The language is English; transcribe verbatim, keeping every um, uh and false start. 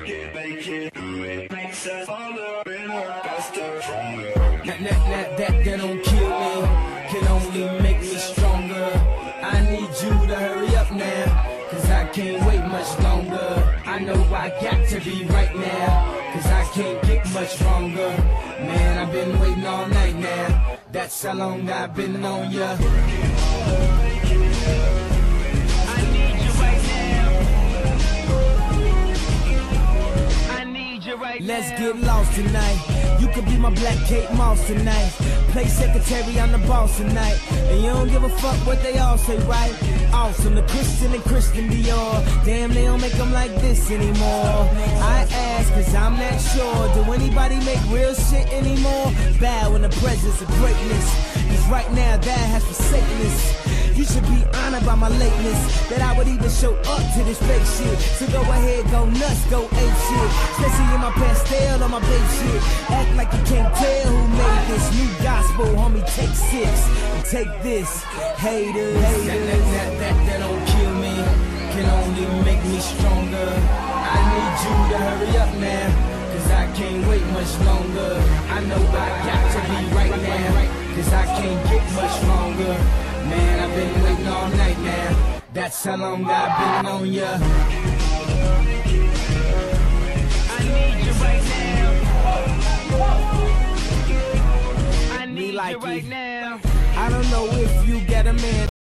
work it, make it, do it, makes us harder, better, faster, stronger. That, that, that, that, that don't kill me, can only make me stronger. I need you to hurry up now, cause I can't wait much longer. I know I got to be right now, cause I can't get much stronger. Man, I've been waiting all night now, that's how long I've been on ya. Let's get lost tonight. You could be my Black Kate Moss tonight. Play secretary, I'm the boss tonight. And you don't give a fuck what they all say, right? Awesome, the Christian and Christian Dior. Damn, they don't make them like this anymore. I ask, cause I'm not sure. Do anybody make real shit anymore? Bow in the presence of greatness, cause right now that has forsaken us. You should be honored by my lateness, that I would even show up to this fake shit. So go ahead, go nuts, go ape shit. Especially in my pastel on my babe shit. Act like you can't tell who made this new gospel, homie. Take six and take this, haters. That, that, that, that, that don't kill me, can only make me stronger. I need you to hurry up now, cause I can't wait much longer. I know I got to be right now, cause I can't get much longer. Man, I've been waiting all night now, that's how long I've been on ya. I need you right now. I need you right now. I don't know if you get a man.